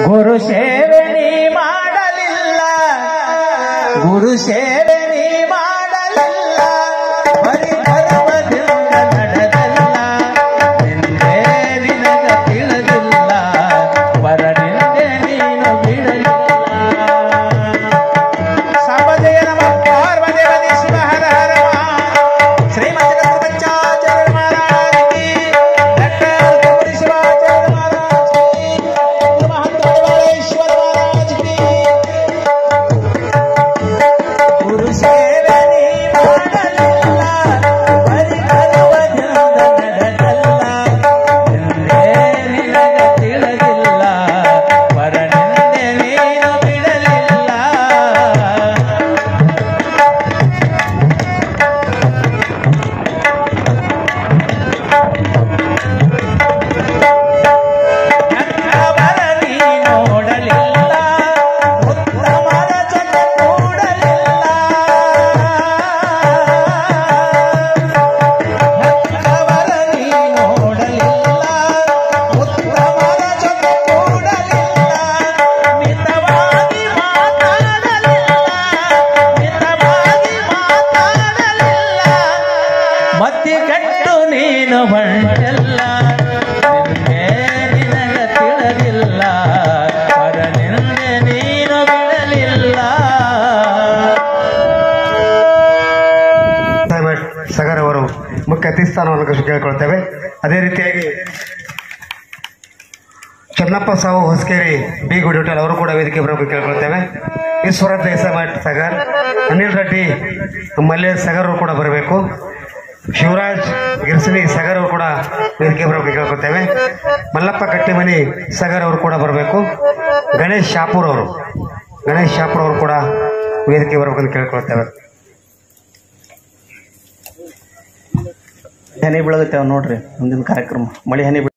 ಗುರು ಸೇವೆ ನೀ ಮಾಡಲಿಲ್ಲ, ಗುರು ಸೇವೆ ನೀ ಮಾಡಲಿಲ್ಲ, ಬರಿ ಧರ್ಮದಿಂದ ನಡೆದಲ್ಲ, ನಿಂದೆ ನಿನಗ ತಿಳಿದಿಲ್ಲ, ವರನಿಂದೆ ನೀನು ಬಿಡಲಿಲ್ಲ. ಸಂಬಂಧೆಯ ನಮ್ಮ ಪಾರ್ವದೇವದಿ ಶಿವ ಹರ ಹರ ಶ್ರೀಮಂತ ಬಚ್ಚಾಚಾರ್ಯ ಮಹಾರಾಜ್ ಕಿ, ಡಾಕ್ಟರ್ ಗೌರಿ ಶಿವಾಚಾರ್ಯ ಮಹಾರಾಜ್ ಕಿ, ಮಹಂತೇಶ್ವರ ಮಹಾರಾಜ್ ಕಿ. ಗುರು ಸೇವೆ ನೀ ಮಾಡಲಿಲ್ಲ, ಬರಿ ಧರ್ಮದಿಂದ ನಡೆದಲ್ಲ, ನಿಂದೆ ನಿನಗ ತಿಳಿದಿಲ್ಲ, ವರನಿಂದೆ ನೀನು ಬಿಡಲಿಲ್ಲ. ನನ್ನವರ ನೀ ನೋಡಲಿಲ್ಲ, ಉತ್ತಮರ ಜೊತೆ ಕೂಡಲಿಲ್ಲ, ನನ್ನವರ ನೀ ನೋಡಲಿಲ್ಲ, ಉತ್ತಮರ ಜೊತೆ ಕೂಡಲಿಲ್ಲ, ಮಿತವಾಗಿ ಮಾತಾಡಲಿಲ್ಲ, ಮಿತವಾಗಿ ಮಾತಾಡಲಿಲ್ಲ, ಮತ್ತಿಗೆಟ್ಟು ನೀನು ಹೊಂಟಲ್ಲ, ನಿನ್ನೆ ನಿನಗ ತಿಳಿದಿಲ್ಲ, ವರನಿಂದೆ ನೀನು ಬಿಡಲಿಲ್ಲ. ಸಗರ್ ಅವರು ಮುಖ್ಯ ಅತಿಥಿ ಸ್ಥಾನವನ್ನು ಕೇಳಿಕೊಳ್ತೇವೆ. ಅದೇ ರೀತಿಯಾಗಿ ಚನ್ನಪ್ಪ ಸಾವು ಹೊಸಕೇರಿ ಬಿ ಗುಡಿ ಹೋಟೆಲ್ ಅವರು ಕೂಡ ವೇದಿಕೆ ಬರಬೇಕು ಕೇಳ್ಕೊಳ್ತೇವೆ. ಈಶ್ವರ ದೇಸಾಯಿ ಸಗರ್, ಅನಿಲ್ ರೆಡ್ಡಿ ಮಲ್ಯ ಸಗರ್ ಅವರು ಕೂಡ ಬರಬೇಕು. ಶಿವರಾಜ್ ಗಿರ್ಸನಿ ಸಗರ್ ಅವರು ಕೂಡ ವೇದಿಕೆ ಬರಬೇಕು ಕೇಳ್ಕೊಳ್ತೇವೆ. ಮಲ್ಲಪ್ಪ ಕಟ್ಟಿಮನಿ ಸಗರ್ ಅವರು ಕೂಡ ಬರಬೇಕು. ಗಣೇಶ್ ಶಾಪೂರ್ ಅವರು ಕೂಡ ವೇದಿಕೆ ಬರಬೇಕಂತ ಕೇಳ್ಕೊಳ್ತೇವೆ. ಹನಿ ಬೀಳಗತ್ತೇವ ನೋಡ್ರಿ ಮುಂದಿನ ಕಾರ್ಯಕ್ರಮ, ಮಳೆ ಹನಿ